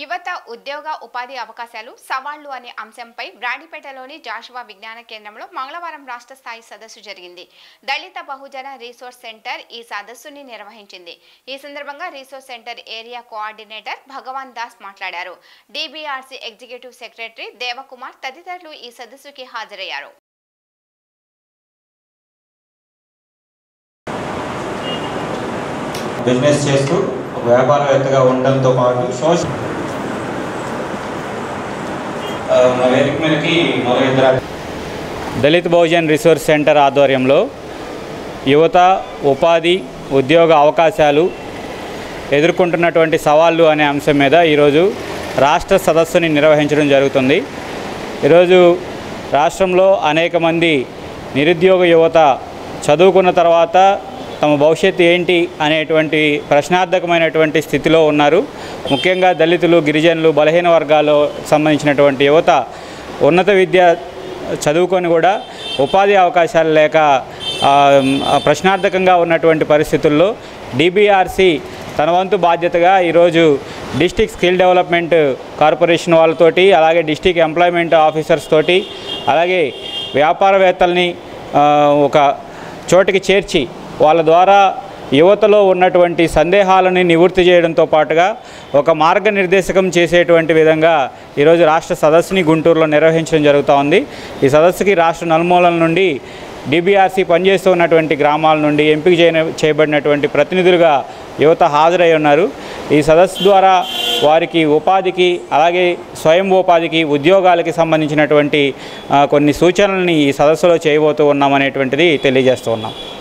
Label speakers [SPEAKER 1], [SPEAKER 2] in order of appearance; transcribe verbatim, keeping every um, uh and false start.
[SPEAKER 1] యువత ఉద్యోగ ఉపాధి అవకాశాలు సవాళ్లు అనే అంశంపై బ్రాడీపేటలోని జాషువా విజ్ఞాన కేంద్రంలో మంగళవారం రాష్ట్ర స్థాయి సదస్సు జరిగింది. దళిత బహుజన రీసోర్స్ సెంటర్ ఈ సదస్సుని నిర్వహించింది. ఈ సందర్భంగా resource centre area coordinator Bhagwan Das మాట్లాడారు. డీబీఆర్సీ ఎగ్జిక్యూటివ్ సెక్రటరీ దేవకుమార్ తదితరులు ఈ సదస్సుకి హాజరయ్యారు.
[SPEAKER 2] బిజినెస్ చేస్తూ వ్యాపారవేత్తగా ఉండడంతో పాటు social
[SPEAKER 3] Dalit Bahujan resource centre ఆధ్వర్యంలో యువత ఉపాధి ఉద్యోగ అవకాశాలు ఎదుర్కొంటున్నటువంటి సవాళ్ళు అనే అంశం మీద ఈరోజు రాష్ట్ర సదస్సుని నిర్వహించడం జరుగుతుంది. ఈరోజు రాష్ట్రంలో అనేక మంది నిరుద్యోగ యువత చదువుకున్న తర్వాత తమ భవిష్యత్తు ఏంటి అనేటువంటి ప్రశ్నార్థకమైనటువంటి స్థితిలో ఉన్నారు. ముఖ్యంగా దళితులు, గిరిజనులు, బలహీన వర్గాల్లో సంబంధించినటువంటి యువత ఉన్నత విద్య చదువుకొని కూడా ఉపాధి అవకాశాలు లేక ప్రశ్నార్థకంగా ఉన్నటువంటి పరిస్థితుల్లో డీబీఆర్సీ తన వంతు బాధ్యతగా ఈరోజు డిస్ట్రిక్ట్ స్కిల్ డెవలప్మెంట్ కార్పొరేషన్ వాళ్ళతోటి, అలాగే డిస్ట్రిక్ట్ ఎంప్లాయ్మెంట్ ఆఫీసర్స్ తోటి, అలాగే వ్యాపారవేత్తల్ని ఒక చోటికి చేర్చి వాళ్ళ ద్వారా యువతలో ఉన్నటువంటి సందేహాలని నివృత్తి చేయడంతో పాటుగా ఒక మార్గనిర్దేశకం చేసేటువంటి విధంగా ఈరోజు రాష్ట్ర సదస్సుని గుంటూరులో నిర్వహించడం జరుగుతూ ఉంది. ఈ సదస్సుకి రాష్ట్ర నలుమూలల నుండి డీబీఆర్సీ పనిచేస్తూ ఉన్నటువంటి గ్రామాల నుండి ఎంపిక చేయబడినటువంటి ప్రతినిధులుగా యువత హాజరై ఉన్నారు. ఈ సదస్సు ద్వారా వారికి ఉపాధికి, అలాగే స్వయం ఉపాధికి, ఉద్యోగాలకి సంబంధించినటువంటి కొన్ని సూచనల్ని ఈ సదస్సులో చేయబోతూ ఉన్నామనేటువంటిది తెలియజేస్తూ ఉన్నాం.